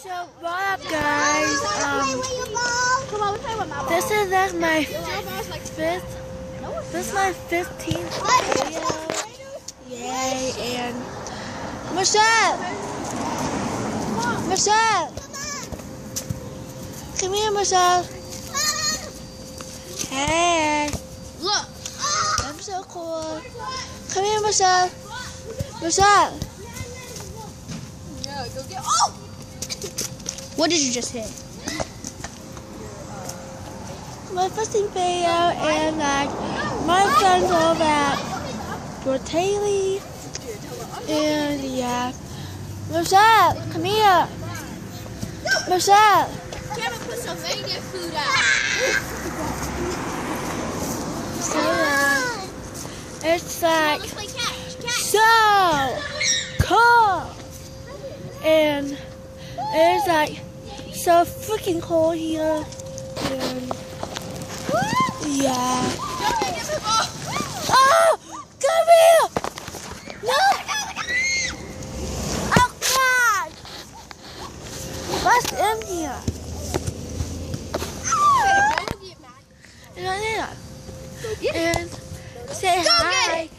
So what up, guys? This is like my fifth. This is my 15th video. Yay! And Michelle, come here, Michelle. Hey, Look, I'm so cool. Come here, Michelle. Michelle. yeah, go get. Oh! What did you just hit? My first video, and like my friends over at your Taylor, and yeah, Michelle, come here, Michelle. Kevin put Sylvania food out. So it's like Let's play catch. so cool, and it's like so freaking cool here, and yeah. Oh, come here! No! Oh God! What's in here? And say hi.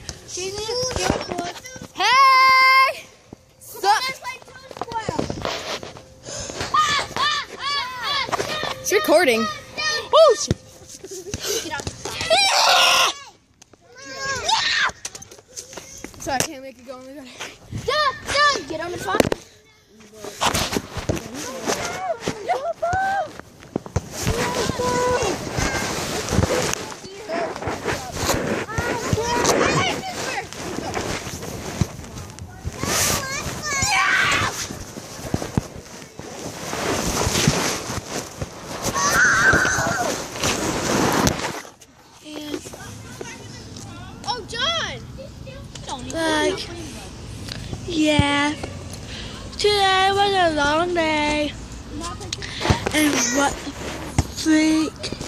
Hey! It's recording. Oh shit! So I can't make it go on the gun. Get on the phone. Oh, John! Like, yeah. Today was a long day. And what the freak?